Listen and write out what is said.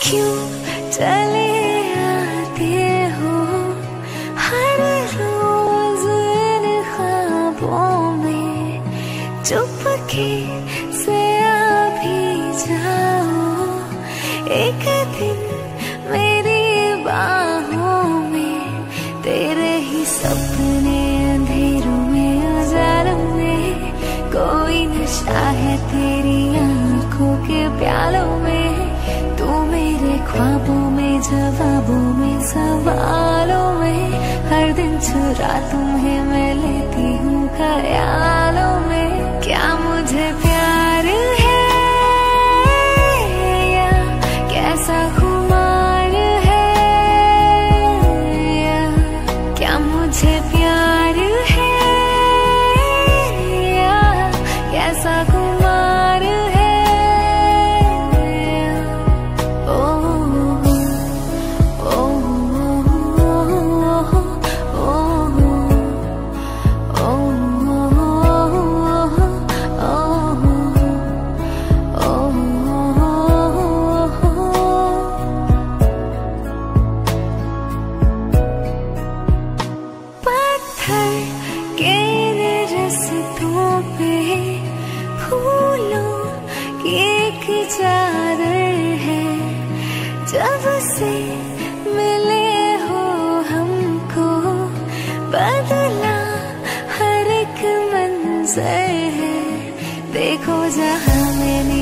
क्यों चले आते हो हर रोज इन ख्वाबों में, चुपके से आ भी जाओ एक दिन मेरी बाहों में। तेरे ही सपने अंधेरों में उजालों में, कोई नशा है तेरी आंखों के प्यालों में। तू मेरे ख्वाबों में, जवाबों में, सवालों में, हर दिन चुरा तुम्हें मैं लेती हूँ ख्यालों में। क्या मुझे प्यार है या कैसा खुमार है, या क्या मुझे प्यार है या कैसा खुमार है। जब से मिले हो हमको बदला हर एक मंजर है। देखो जहाँ मैंने